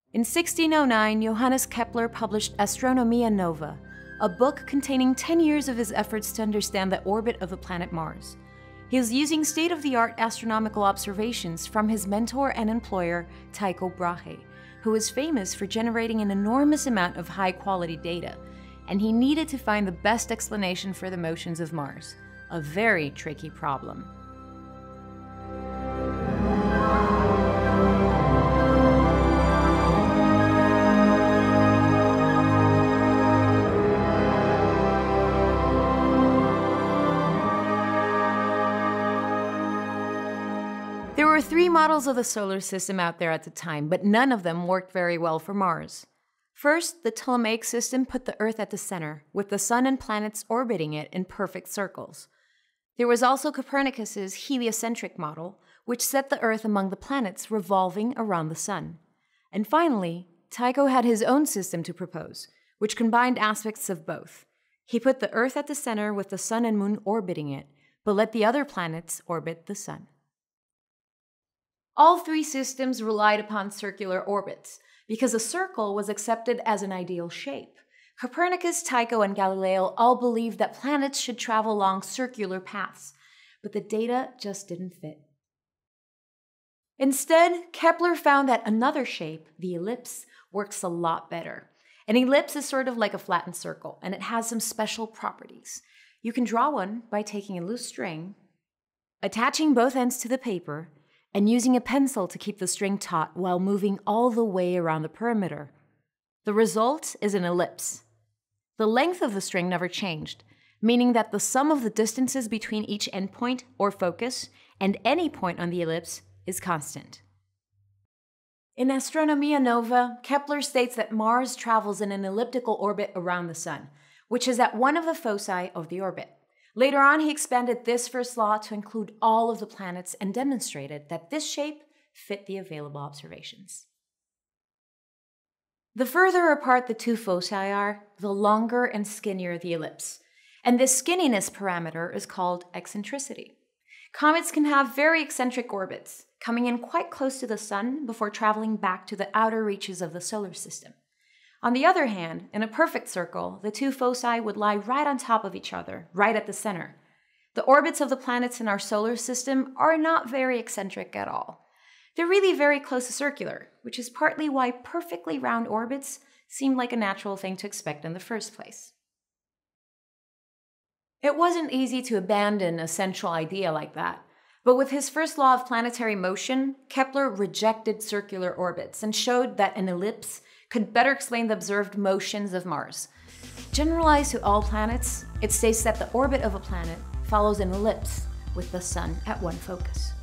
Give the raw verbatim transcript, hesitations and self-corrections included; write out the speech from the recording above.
In sixteen oh nine, Johannes Kepler published Astronomy Nova, a book containing ten years of his efforts to understand the orbit of the planet Mars. He was using state-of-the-art astronomical observations from his mentor and employer, Tycho Brahe, who was famous for generating an enormous amount of high-quality data, and he needed to find the best explanation for the motions of Mars, a very tricky problem. There were three models of the solar system out there at the time, but none of them worked very well for Mars. First, the Ptolemaic system put the Earth at the center, with the Sun and planets orbiting it in perfect circles. There was also Copernicus's heliocentric model, which set the Earth among the planets revolving around the Sun. And finally, Tycho had his own system to propose, which combined aspects of both. He put the Earth at the center with the Sun and Moon orbiting it, but let the other planets orbit the Sun. All three systems relied upon circular orbits, because a circle was accepted as an ideal shape. Copernicus, Tycho, and Galileo all believed that planets should travel along circular paths, but the data just didn't fit. Instead, Kepler found that another shape, the ellipse, works a lot better. An ellipse is sort of like a flattened circle, and it has some special properties. You can draw one by taking a loose string, attaching both ends to the paper, and using a pencil to keep the string taut while moving all the way around the perimeter. The result is an ellipse. The length of the string never changed, meaning that the sum of the distances between each endpoint or focus and any point on the ellipse is constant. In Astronomy Nova, Kepler states that Mars travels in an elliptical orbit around the Sun, which is at one of the foci of the orbit. Later on, he expanded this first law to include all of the planets and demonstrated that this shape fit the available observations. The further apart the two foci are, the longer and skinnier the ellipse. And this skinniness parameter is called eccentricity. Comets can have very eccentric orbits, coming in quite close to the Sun before traveling back to the outer reaches of the solar system. On the other hand, in a perfect circle, the two foci would lie right on top of each other, right at the center. The orbits of the planets in our solar system are not very eccentric at all. They're really very close to circular, which is partly why perfectly round orbits seem like a natural thing to expect in the first place. It wasn't easy to abandon a central idea like that, but with his first law of planetary motion, Kepler rejected circular orbits and showed that an ellipse could better explain the observed motions of Mars. Generalized to all planets, it states that the orbit of a planet follows an ellipse with the Sun at one focus.